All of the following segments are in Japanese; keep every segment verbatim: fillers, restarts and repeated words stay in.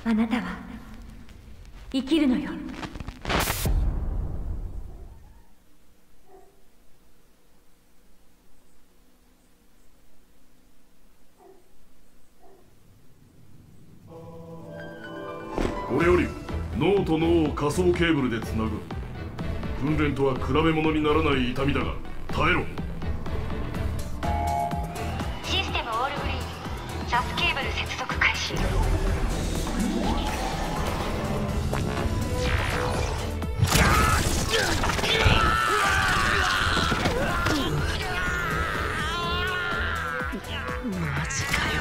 あなたは生きるのよ。 これより脳と脳を仮想ケーブルでつなぐ。訓練とは比べ物にならない痛みだが耐えろ。 システムオールグリーン、サスケーブル接続開始。 マジかよ。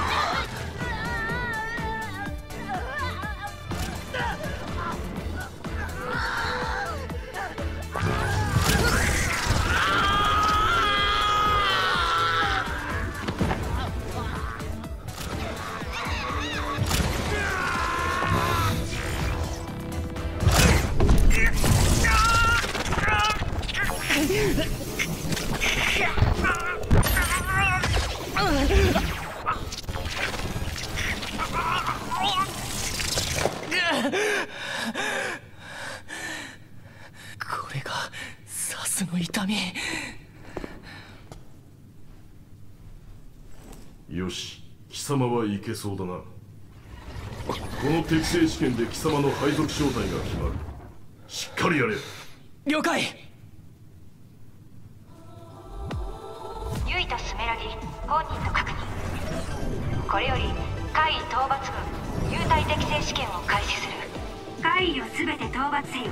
これがサスの痛み。 よし、貴様はいけそうだな。この適正試験で貴様の配属正体が決まる。しっかりやれ。 了解。 ユイとスメラギ本人と確認。これより怪異討伐軍幽体適正試験を開始する。怪異を全て討伐せよ。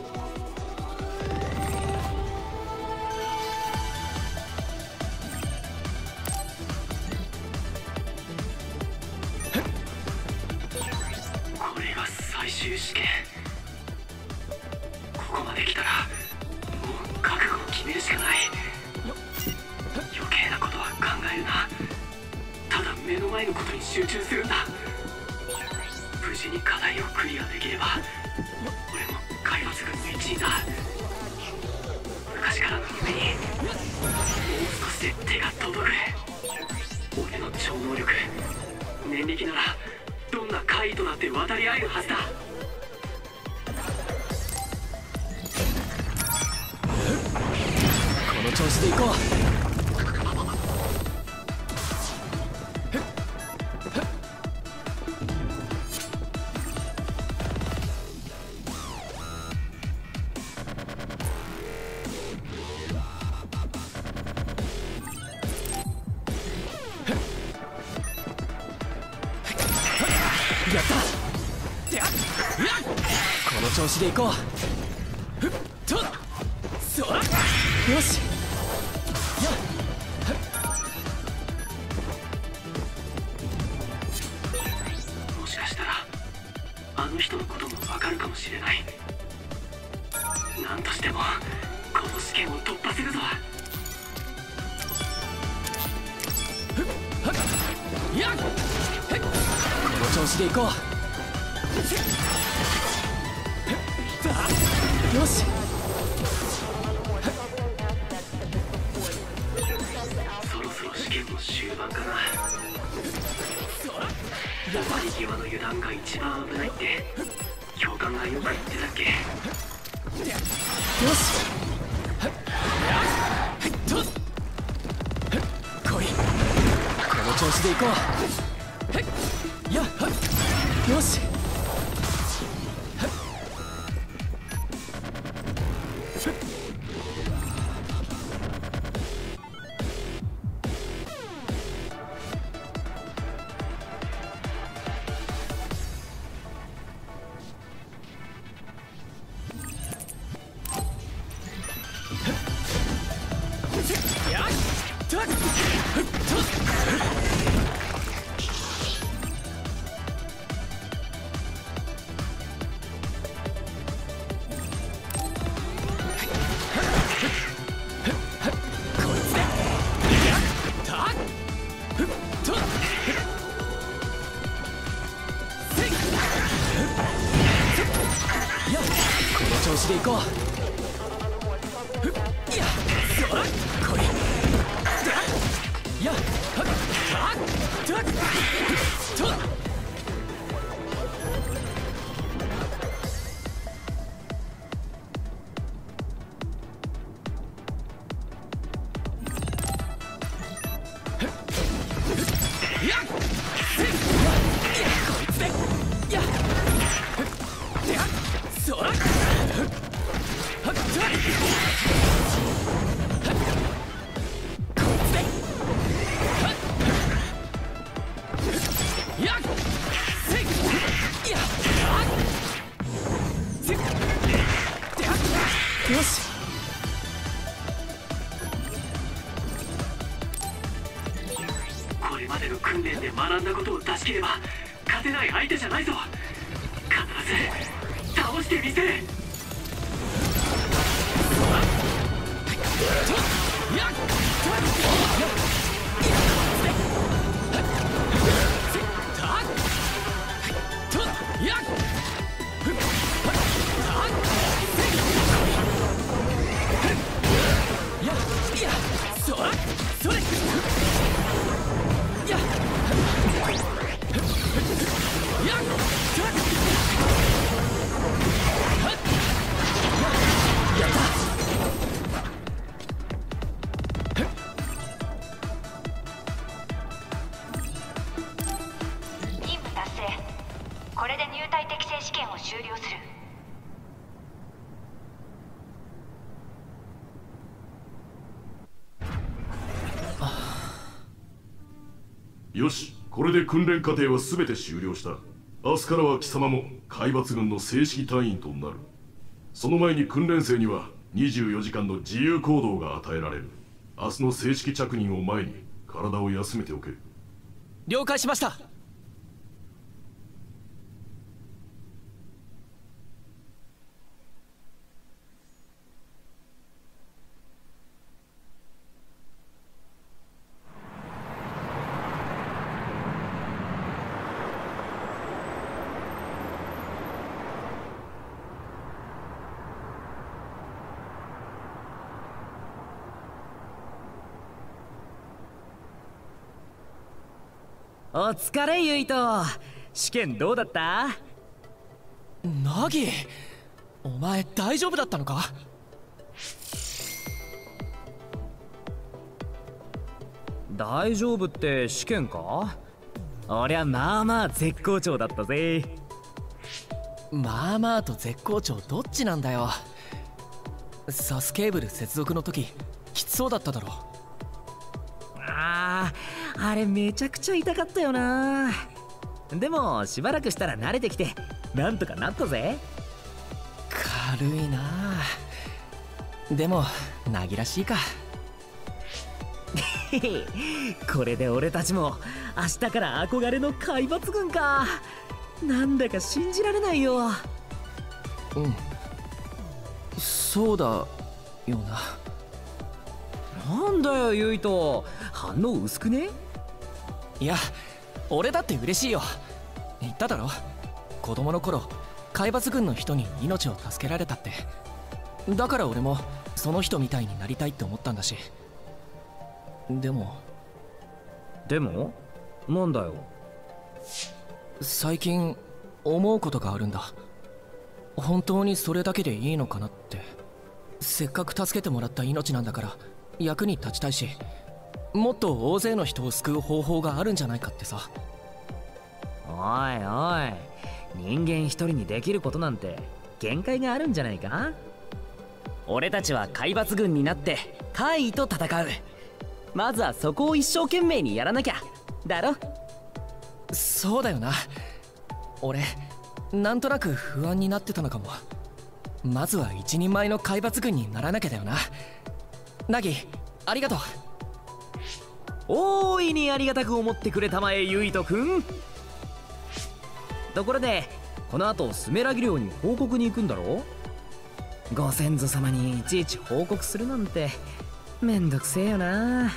これが最終試験。ここまで来たらもう覚悟を決めるしかない。余計なことは考えるな。ただ目の前のことに集中するんだ。無事に課題をクリアできれば俺も海抜軍の一員だ。昔からの夢にもう少しで手が届く。俺の超能力念力ならどんな怪異となって渡り合えるはずだ。この調子でいこう。やった。この調子でいこう。ふっとそらよしやもしかしたらあの人のこともわかるかもしれない。なんとしてもこの試験を突破するぞ。ふっはっやっこの調子でいこう。よしそろそろ試験も終盤かな。終わり際の油断が一番危ないって教官がよく言ってたっけ。よし来い。この調子でいこう。やっよし調子でいこう。やそらこいやはっはっとまでの訓練で学んだことを出し切れば勝てない相手じゃないぞ。必ず倒してみせる。 これで入隊適正試験を終了する。 よし、これで訓練過程は全て終了した。明日からは貴様も海抜軍の正式隊員となる。その前に訓練生にはにじゅうよじかんの自由行動が与えられる。明日の正式着任を前に体を休めておけ。 了解しました。お疲れユイト。試験どうだった？ ナギ、お前大丈夫だったのか？ 大丈夫って試験か？俺はまあまあ絶好調だったぜ。 まあまあと絶好調どっちなんだよ。サスケーブル接続の時きつそうだっただろ。 あー、あれめちゃくちゃ痛かったよな。でもしばらくしたら慣れてきてなんとかなったぜ。 軽いな。でもナギらしいか。 これで俺たちも明日から憧れの海抜軍か。なんだか信じられないよ。 うん、そうだよな。 なんだよユイト、反応薄くね？ いや、俺だって嬉しいよ。言っただろ、子供の頃海抜軍の人に命を助けられたって。だから俺もその人みたいになりたいって思ったんだし。でもでもなんだよ。 最近思うことがあるんだ。本当にそれだけでいいのかなって。せっかく助けてもらった命なんだから役に立ちたいし、もっと大勢の人を救う方法があるんじゃないかってさ。 おいおい、人間一人にできることなんて限界があるんじゃないか？俺たちは海抜軍になって怪異と戦う。まずはそこを一生懸命にやらなきゃだろ。 そうだよな。俺なんとなく不安になってたのかも。まずは一人前の海抜軍にならなきゃだよな。ナギ、ありがとう。 大いにありがたく思ってくれたまえユイト君。ところでこの後スメラギ寮に報告に行くんだろ？ご先祖様にいちいち報告するなんてめんどくせえよな。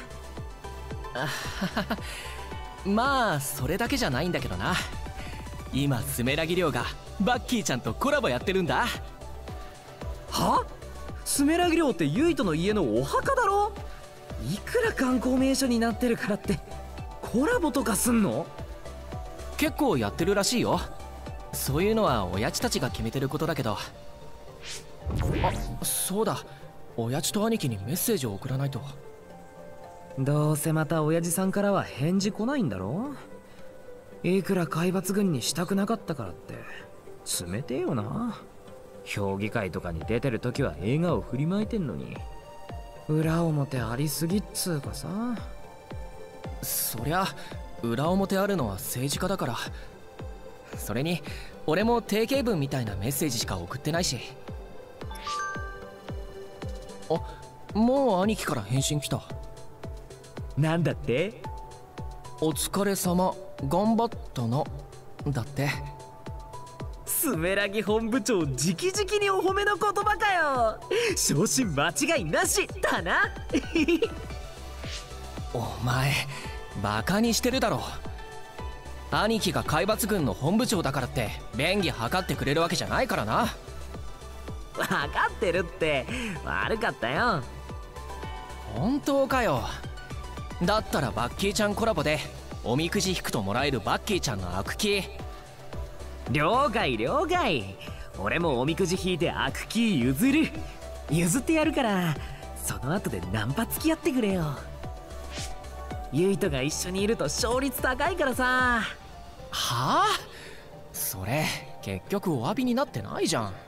まあそれだけじゃないんだけどな。今スメラギ寮がバッキーちゃんとコラボやってるんだ。 は？スメラギ寮ってユイトの家のお墓だろ？いくら観光名所になってるからってコラボとかすんの？ 結構やってるらしいよ。そういうのは親父たちが決めてることだけど。あ、そうだ、親父と兄貴にメッセージを送らないと。 どうせまた親父さんからは返事来ないんだろ？いくら海抜軍にしたくなかったからって冷てえよな。評議会とかに出てるときは笑顔振りまいてんのに裏表ありすぎっつうかさ。 そりゃ裏表あるのは政治家だから。それに俺も定型文みたいなメッセージしか送ってないし。あ、もう兄貴から返信来た。 なんだって？ お疲れ様、頑張ったなだって。 スメラギ本部長直々にお褒めの言葉かよ。昇進間違いなしだな。 お前バカにしてるだろ。兄貴が海抜軍の本部長だからって便宜図ってくれるわけじゃないからな。 分かってるって。悪かったよ。 本当かよ。だったらバッキーちゃんコラボでおみくじ引くともらえるバッキーちゃんの悪キー。 了解了解。俺もおみくじ引いて悪キー譲る。譲ってやるから、その後でナンパ付き合ってくれよ。ユイトが一緒にいると勝率高いからさ。 はあ、それ結局お詫びになってないじゃん。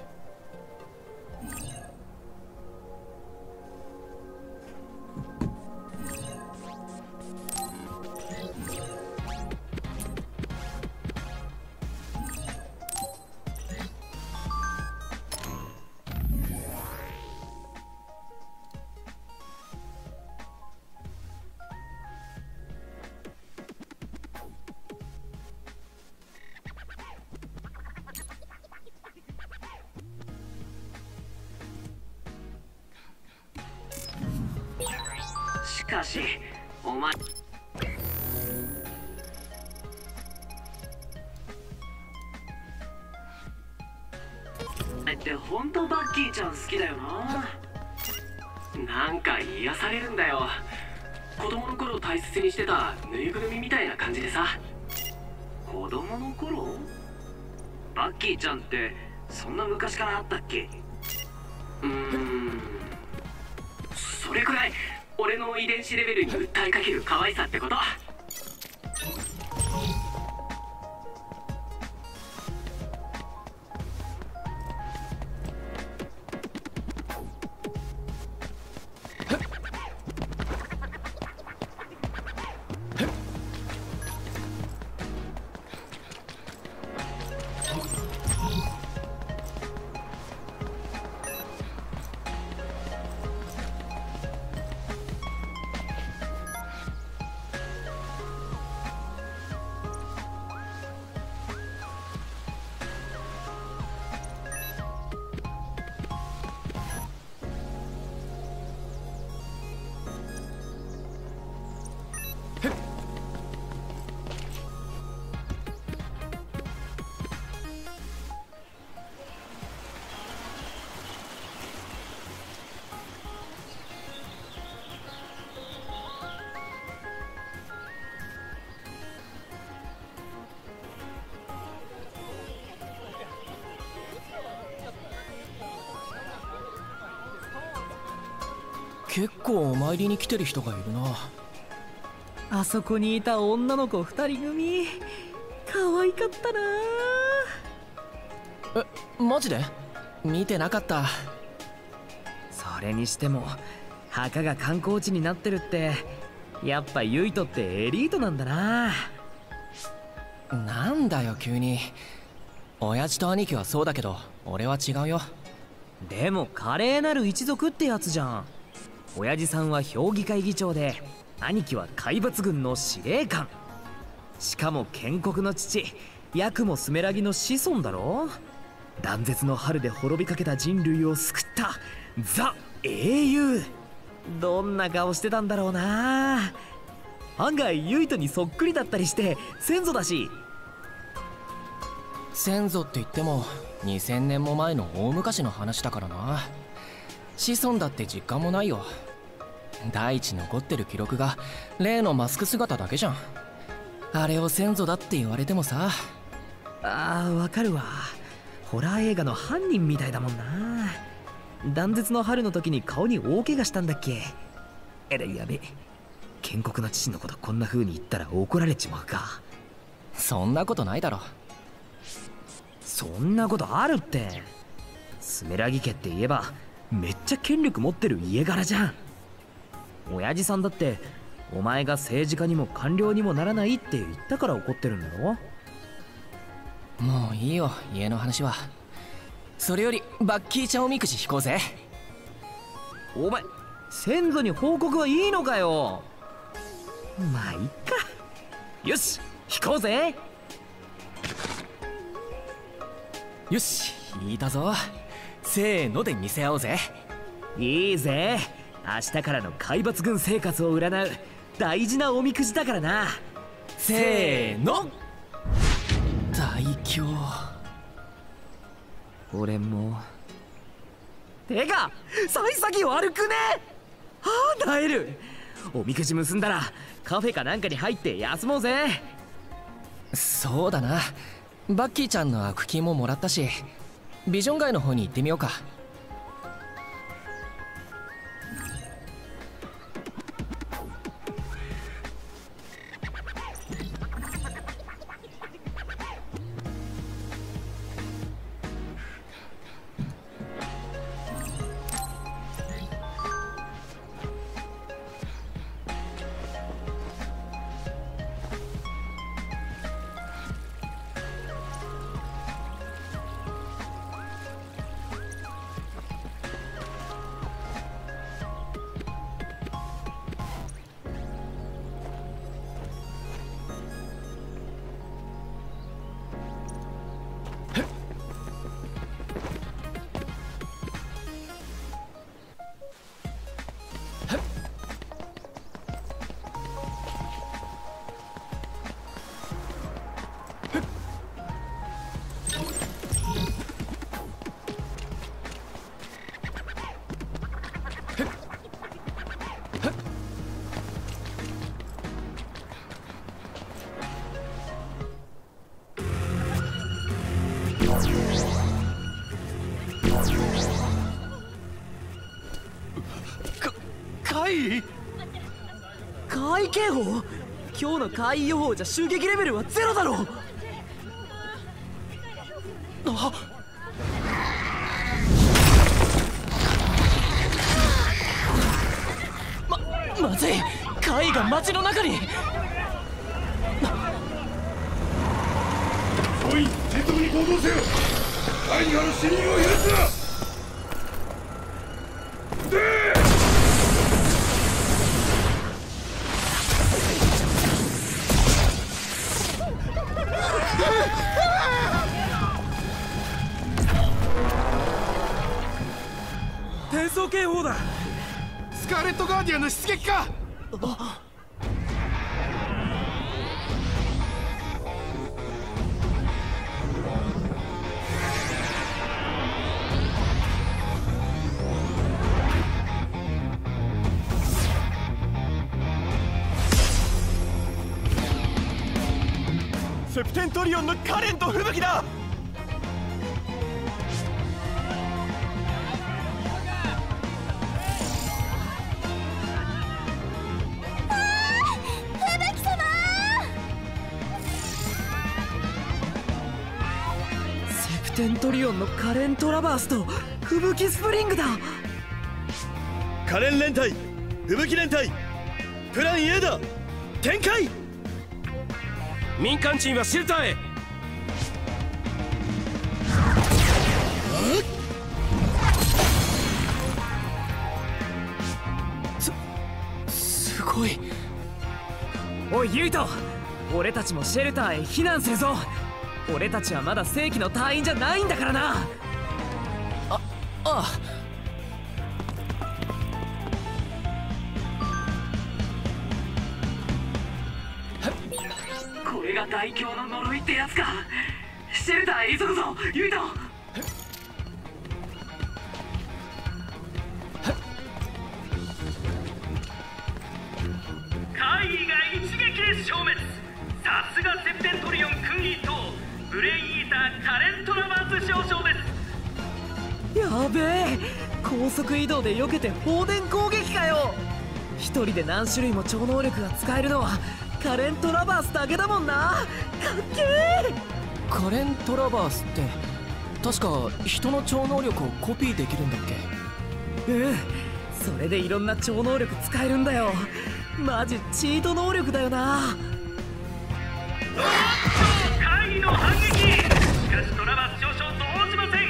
しかしお前って本当バッキーちゃん好きだよな。なんか癒されるんだよ。子供の頃大切にしてたぬいぐるみみたいな感じでさ。子供の頃？バッキーちゃんってそんな昔からあったっけ？うーん、それくらい俺の遺伝子レベルに訴えかける可愛さってこと。 結構お参りに来てる人がいるな。 あそこにいた女の子二人組可愛かったな。 え、マジで？見てなかった。 それにしても墓が観光地になってるってやっぱユイトってエリートなんだな。 なんだよ急に。親父と兄貴はそうだけど俺は違うよ。 でも華麗なる一族ってやつじゃん。親父さんは評議会議長で兄貴は海抜軍の司令官。しかも建国の父ヤクモスメラギの子孫だろ。断絶の春で滅びかけた人類を救ったザ英雄。どんな顔してたんだろうな。案外ユイトにそっくりだったりして先祖だし。 先祖って言ってもにせんねんも前の大昔の話だからな。子孫だって実感もないよ。第一残ってる記録が例のマスク姿だけじゃん。あれを先祖だって言われてもさ。 あーわかるわ。ホラー映画の犯人みたいだもんな。断絶の春の時に顔に大怪我したんだっけ。えらやべ。建国の父のことこんな風に言ったら怒られちまうか。 そんなことないだろ。 そんなことあるって。スメラギ家って言えばめっちゃ権力持ってる家柄じゃん。親父さんだってお前が政治家にも官僚にもならないって言ったから怒ってるんだろ。 もういいよ家の話は。それよりバッキーちゃんおみくじ引こうぜ。 お前先祖に報告はいいのかよ。まあいっか。 よし引こうぜ。 よし引いたぞ。せーので見せ合おうぜ。 いいぜ。明日からの海抜軍生活を占う大事なおみくじだからな。 せーの。大凶。 俺もてか幸先悪くね。はあなえる。おみくじ結んだらカフェかなんかに入って休もうぜ。 そうだな。バッキーちゃんの悪金ももらったし、ビジョン街の方に行ってみようか。 怪怪警報。今日の怪異予報じゃ襲撃レベルはゼロだろう。あままずい。怪異が街の中に。 総員迅速に行動せよ。怪異がある市民を許すな。 転送警報だ。 スカーレットガーディアンの出撃か。 セプテントリオンのカレンと吹雪だ。セプテントリオンのカレントラバースと吹雪スプリングだ。 カレン連隊、吹雪連隊、プラン A だ。展開。民間人はシェルターへ。 すすごい。 おいユイト、俺たちもシェルターへ避難するぞ。俺たちはまだ正規の隊員じゃないんだからな。 ああこれが大凶の呪いってやつか。シェルターへ急ぐぞユイト。 怪異が一撃で消滅。さすがセプテントリオン君一等ブレインイーターカレントラバース少将です。 やべえ、高速移動で避けて放電攻撃かよ。一人で何種類も超能力が使えるのはカレントラバースだけだもんな。かっけえ。 カレントラバースって確か人の超能力をコピーできるんだっけ。 うん、それでいろんな超能力使えるんだよ。マジチート能力だよな。 怪異の反撃。しかしトラバース少将動じません。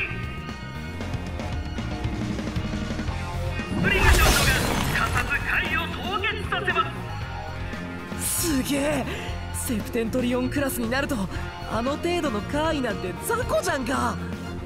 スプリング少将がすかさず怪異を凍結させます。 すげえ、 セプテントリオンクラスになるとあの程度の怪異なんて雑魚じゃんか。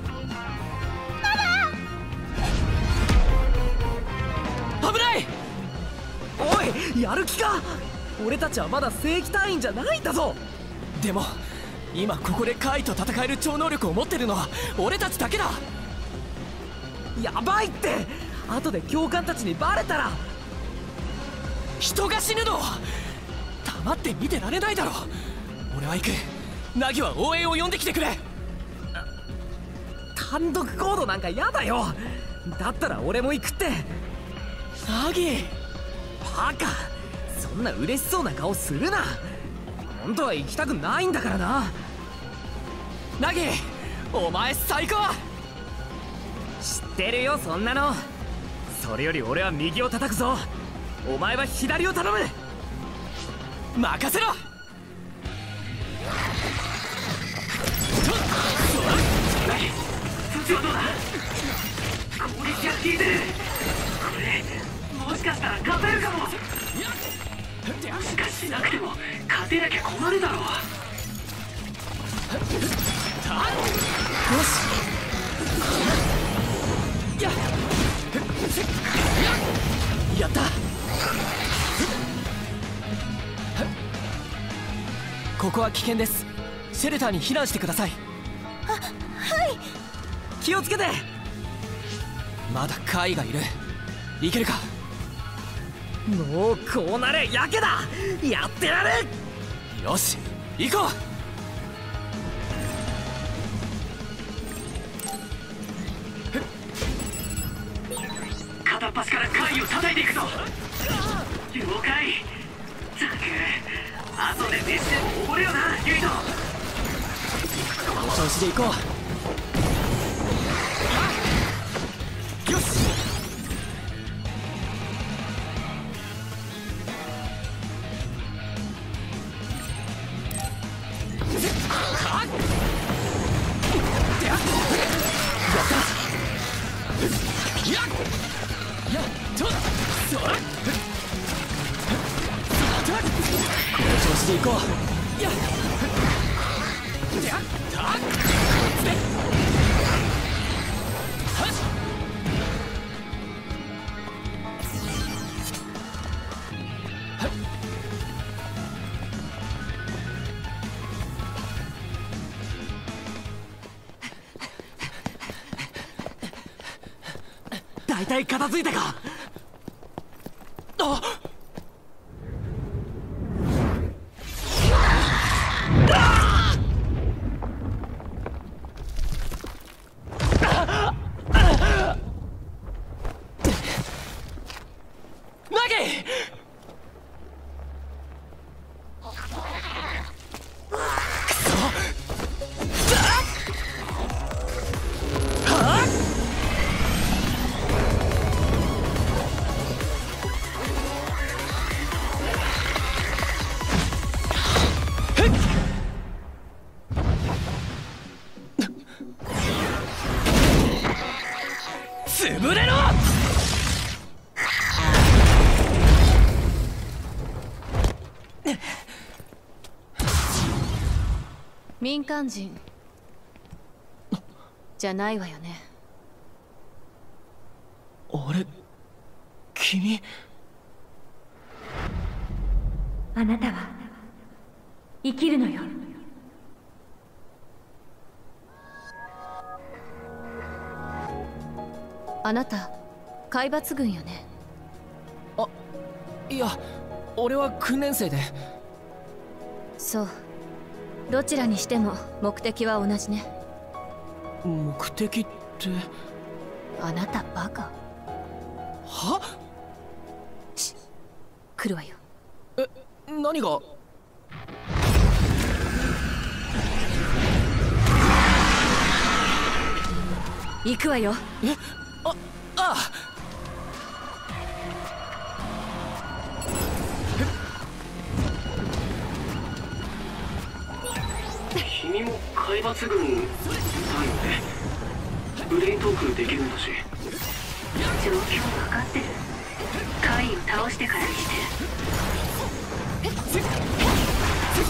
危ない。おい、やる気か。俺たちはまだ正規隊員じゃないんだぞ。 でも今ここで怪異と戦える超能力を持ってるのは俺たちだけだ。 やばいって。後で教官たちにバレたら。 人が死ぬの黙って見てられないだろ。俺は行く。ナギは応援を呼んできてくれ。 単独行動なんかやだよ。だったら俺も行くって。 ナギ。 バカ、そんな嬉しそうな顔するな。本当は行きたくないんだからな。 ナギ、お前最高。 知ってるよそんなの。それより俺は右を叩くぞ。お前は左を頼む。 任せろ。 ナギ、そっちはどうだ。攻撃が効いてる。これもしかしたら勝てるかも。しかししなくても勝てなきゃ困るだろう。よし。ややった。ここは危険です。シェルターに避難してください。 あ、はい。 気をつけて。 まだ怪異がいる。いけるか。 もうこうなれやけだ。やってやる。 よし行こう。 片っ端から怪異を叩いていくぞ。了解。ったく後で飯でもおごれよな、ユイト。 この調子で行こう。よし。調子で行こう。やっやったはっ大体片付いたか。あっ潰れろ。 民間人じゃないわよね。 あれ、君。 あなたは生きるのよ。あなた海抜軍よね。 あ、いや、俺は訓練生で。 そう、どちらにしても目的は同じね。 目的って。 あなたバカ。 は？ し、来るわよ。 え、何が？ 行くわよ。 え、あ、ああ。 君も海抜軍だよね。ブレイントークできるんだし。 状況分かってる。怪異を倒してからにして。